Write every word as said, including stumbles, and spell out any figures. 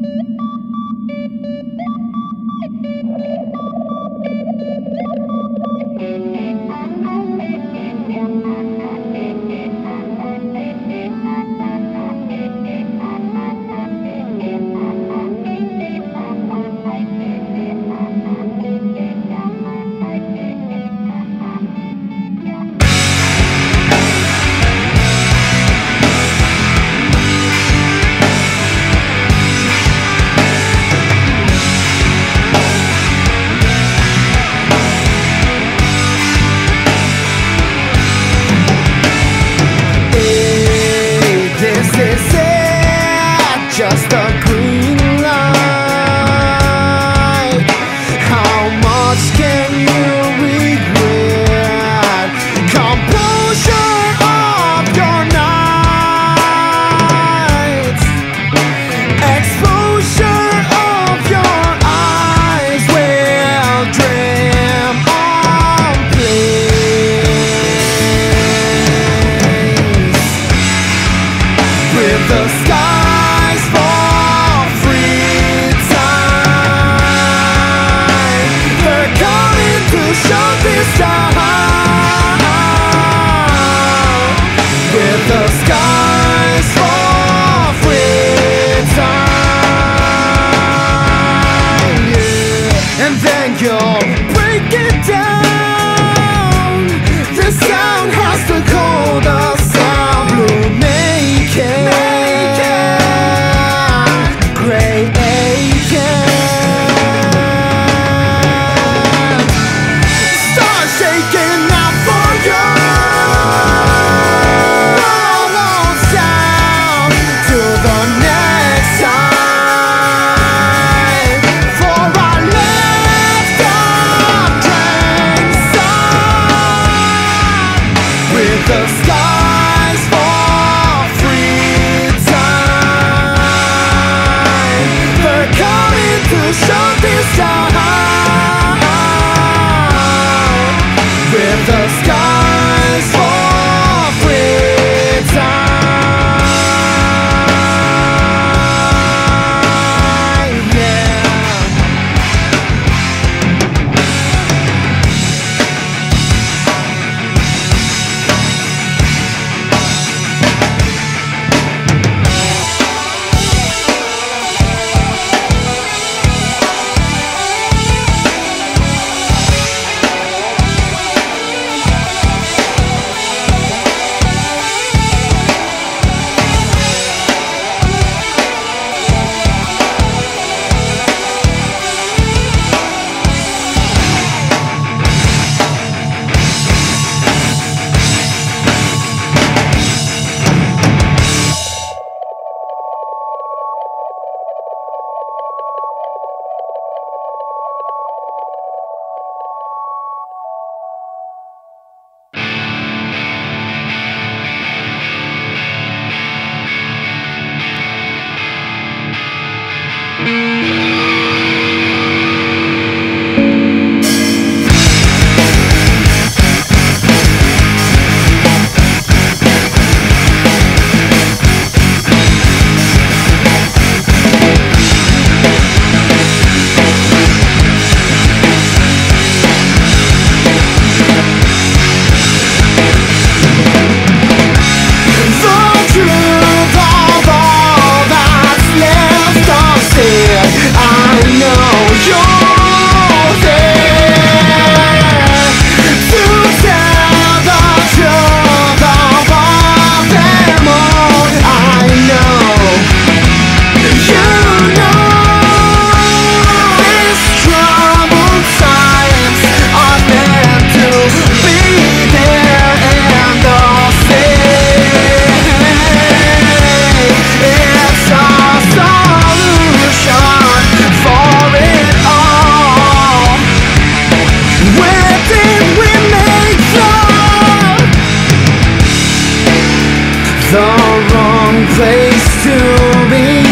Just a green light. How much can you regret? Composure of your nights, exposure of your eyes will dream on place with the sky. Break it down. The sound has to call the sound. Blue naked, gray aching. Start shaking out for you. Roll on sound to the next time. For our the skies for free time. They're coming to shut this down. With the skies for free time. Yeah. The wrong place to be.